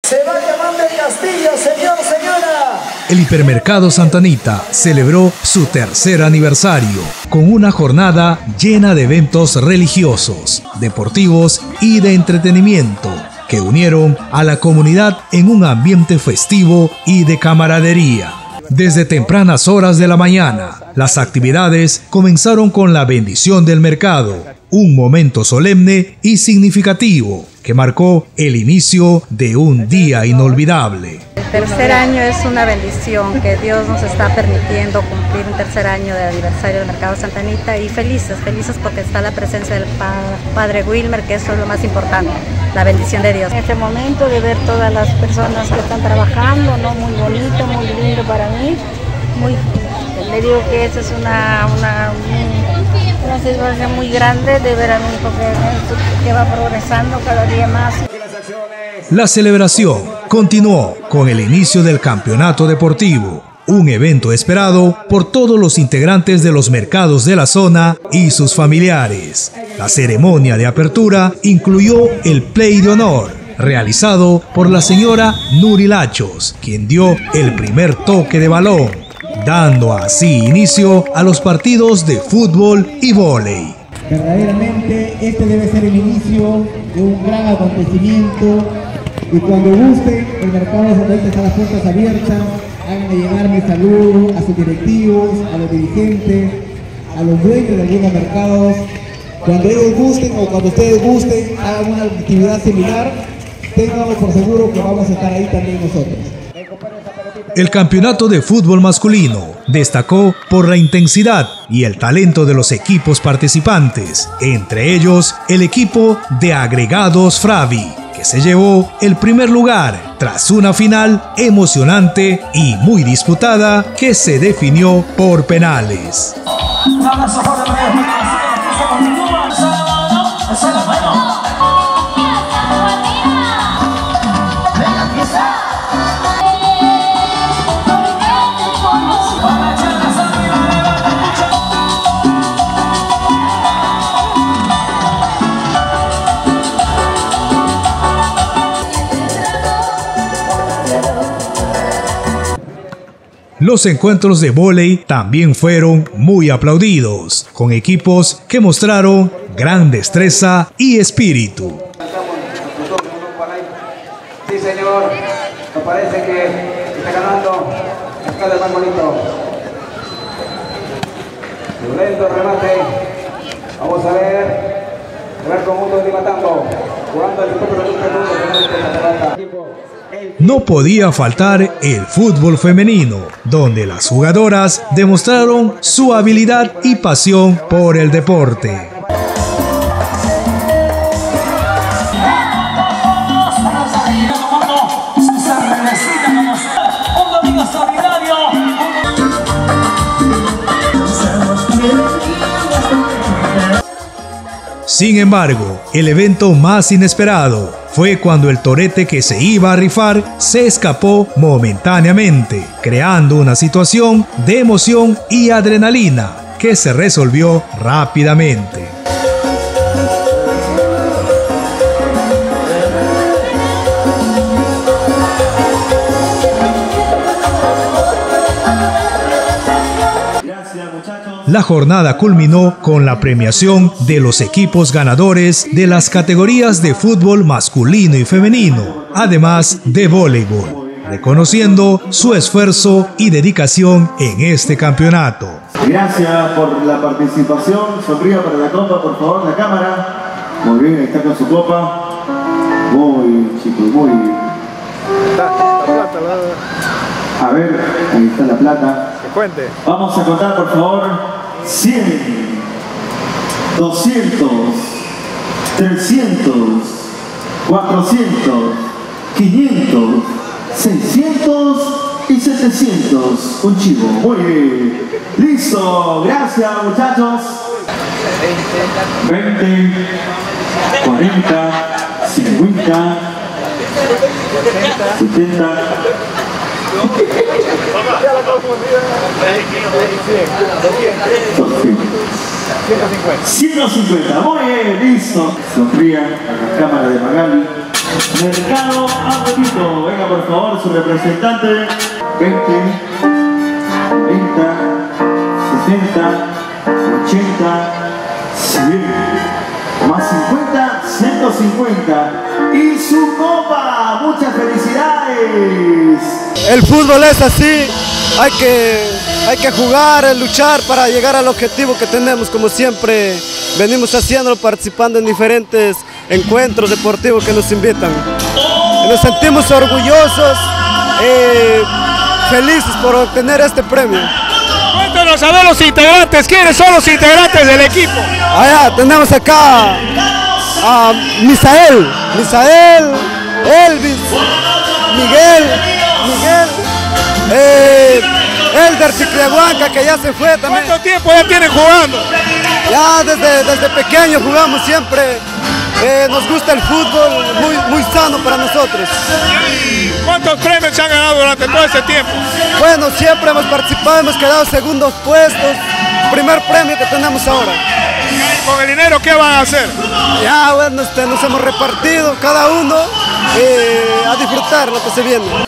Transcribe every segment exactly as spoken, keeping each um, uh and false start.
Se va llamando el Castillo, señor, señora. El Hipermercado Santa Anita celebró su tercer aniversario con una jornada llena de eventos religiosos, deportivos y de entretenimiento que unieron a la comunidad en un ambiente festivo y de camaradería. Desde tempranas horas de la mañana, las actividades comenzaron con la bendición del mercado, un momento solemne y significativo que marcó el inicio de un día inolvidable. El tercer año es una bendición que Dios nos está permitiendo cumplir un tercer año de aniversario del Mercado Santa Anita y felices, felices porque está la presencia del Padre Wilmer, que eso es lo más importante, la bendición de Dios. En este momento de ver todas las personas que están trabajando, ¿no? Muy bonito, muy lindo para mí, muy, le digo que eso es una, una, una satisfacción muy grande de ver a mi hijo que, que va progresando cada día más. La celebración continuó con el inicio del campeonato deportivo, un evento esperado por todos los integrantes de los mercados de la zona y sus familiares. La ceremonia de apertura incluyó el play de honor, realizado por la señora Nuri Lachos, quien dio el primer toque de balón, dando así inicio a los partidos de fútbol y vóley. Verdaderamente este debe ser el inicio de un gran acontecimiento y cuando gusten, el Mercado Santa Anita está las puertas abiertas. Háganme llegar mi saludo a sus directivos, a los dirigentes, a los dueños de algunos mercados. Cuando ellos gusten o cuando ustedes gusten, hagan una actividad similar, ténganlo por seguro que vamos a estar ahí también nosotros. El campeonato de fútbol masculino destacó por la intensidad y el talento de los equipos participantes, entre ellos el equipo de Agregados Fravi, que se llevó el primer lugar tras una final emocionante y muy disputada que se definió por penales. Los encuentros de vóley también fueron muy aplaudidos, con equipos que mostraron gran destreza y espíritu. Sí, señor, me parece que está ganando está de más bonito. Violento remate. Vamos a ver. A ver cómo uno está matando. Jugando el propio minuto. No podía faltar el fútbol femenino, donde las jugadoras demostraron su habilidad y pasión por el deporte. Sin embargo, el evento más inesperado fue cuando el torete que se iba a rifar se escapó momentáneamente, creando una situación de emoción y adrenalina que se resolvió rápidamente. La jornada culminó con la premiación de los equipos ganadores de las categorías de fútbol masculino y femenino, además de voleibol, reconociendo su esfuerzo y dedicación en este campeonato. Gracias por la participación. Sonría para la copa, por favor, la cámara. Muy bien, ahí está con su copa. Muy chicos, muy bien. A ver, ahí está la plata. Vamos a contar, por favor. cien, doscientos, trescientos, cuatrocientos, quinientos, seiscientos y setecientos. Un chivo. Muy bien. Listo. Gracias, muchachos. veinte, cuarenta, cincuenta, setenta. ciento cincuenta, muy bien, listo. Sonría a la cámara de Magali. Mercado Apetito. Venga, por favor, su representante. veinte, cuarenta, setenta, ochenta, cien, más cincuenta, ciento cincuenta. Y su copa. Muchas felicidades. El fútbol es así. Hay que, hay que jugar, luchar para llegar al objetivo que tenemos, como siempre venimos haciendo, participando en diferentes encuentros deportivos que nos invitan. Nos sentimos orgullosos, eh, felices por obtener este premio. Cuéntanos a ver los integrantes, ¿quiénes son los integrantes del equipo? Allá tenemos acá a Misael, Misael, Elvis, Miguel, Miguel, eh, Elder Ciclehuanca, que ya se fue también. ¿Cuánto tiempo ya tienen jugando? Ya desde, desde pequeño jugamos siempre. Eh, nos gusta el fútbol, muy, muy sano para nosotros. ¿Cuántos premios se han ganado durante todo este tiempo? Bueno, siempre hemos participado, hemos quedado segundos puestos. Primer premio que tenemos ahora. ¿Y con el dinero qué van a hacer? Ya, bueno, este, nos hemos repartido cada uno eh, a disfrutar lo que se viene.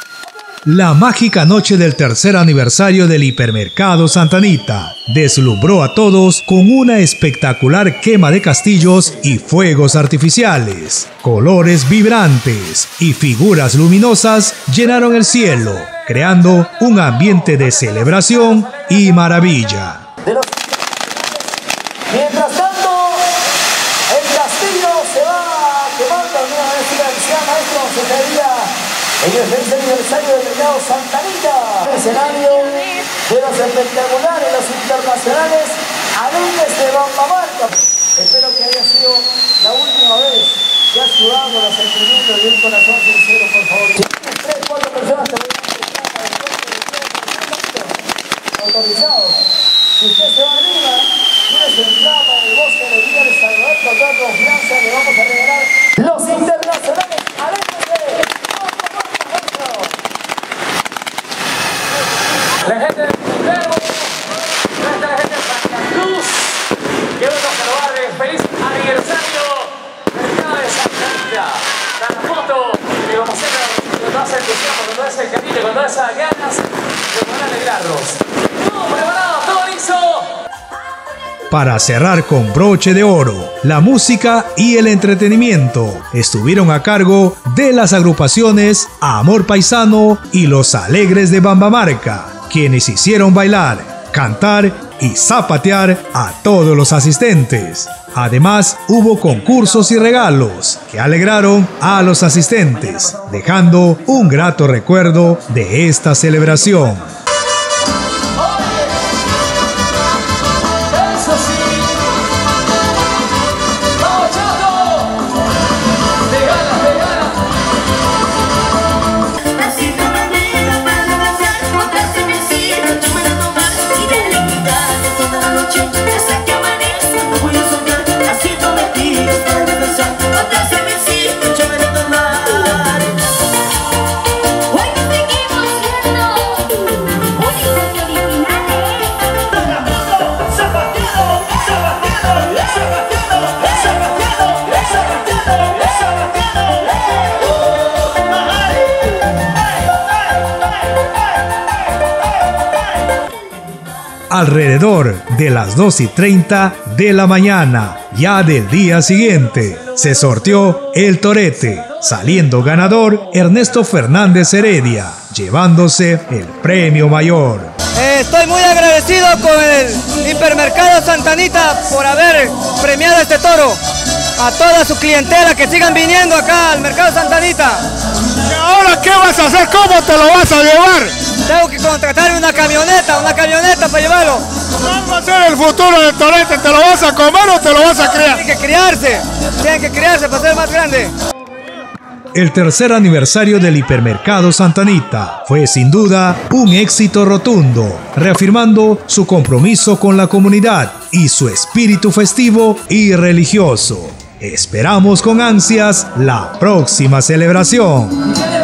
La mágica noche del tercer aniversario del Hipermercado Santa Anita deslumbró a todos con una espectacular quema de castillos y fuegos artificiales. Colores vibrantes y figuras luminosas llenaron el cielo, creando un ambiente de celebración y maravilla. De los... Mientras tanto, el castillo se va quemando. Mira, a ver si la anciana maestro se caería en el tercer aniversario del Mercado Santa Anita. El escenario de los espectaculares, los internacionales, alumnos de Bamba Marca. Espero que haya sido la última vez que has sudado los sentimientos de un corazón sincero, por favor. Si tienes tres, cuatro personas te voy a autorizados. Si usted se va arriba, tiene su entrada en el bosque de Villa de Salvador, con toda confianza le vamos a regalar los internacionales. ¡Aléjate! La gente de Puterbo, nuestra gente de Santa Cruz, que bueno que lo barre. Feliz aniversario, Mercado de Santa Anita. La foto, que como siempre, con toda esa entusiasmo, con todo ese cariño, con todas esas ganas, de poder alegrarlos. Todo preparado, todo listo. Para cerrar con broche de oro, la música y el entretenimiento estuvieron a cargo de las agrupaciones Amor Paisano y Los Alegres de Bambamarca, quienes hicieron bailar, cantar y zapatear a todos los asistentes. Además, hubo concursos y regalos que alegraron a los asistentes, dejando un grato recuerdo de esta celebración. Alrededor de las dos y treinta de la mañana, ya del día siguiente, se sorteó el torete, saliendo ganador Ernesto Fernández Heredia, llevándose el premio mayor. Eh, estoy muy agradecido con el Hipermercado Santa Anita por haber premiado a este toro. A toda su clientela que sigan viniendo acá al Mercado Santa Anita. ¿Y ahora qué vas a hacer? ¿Cómo te lo vas a llevar? Tengo que contratar una camioneta, una camioneta para llevarlo. ¿Cuál va a ser el futuro del torete? ¿Te lo vas a comer o te lo vas a criar? Tienen que criarse, tienen que criarse para ser más grande. El tercer aniversario del Hipermercado Santa Anita fue sin duda un éxito rotundo, reafirmando su compromiso con la comunidad y su espíritu festivo y religioso. Esperamos con ansias la próxima celebración.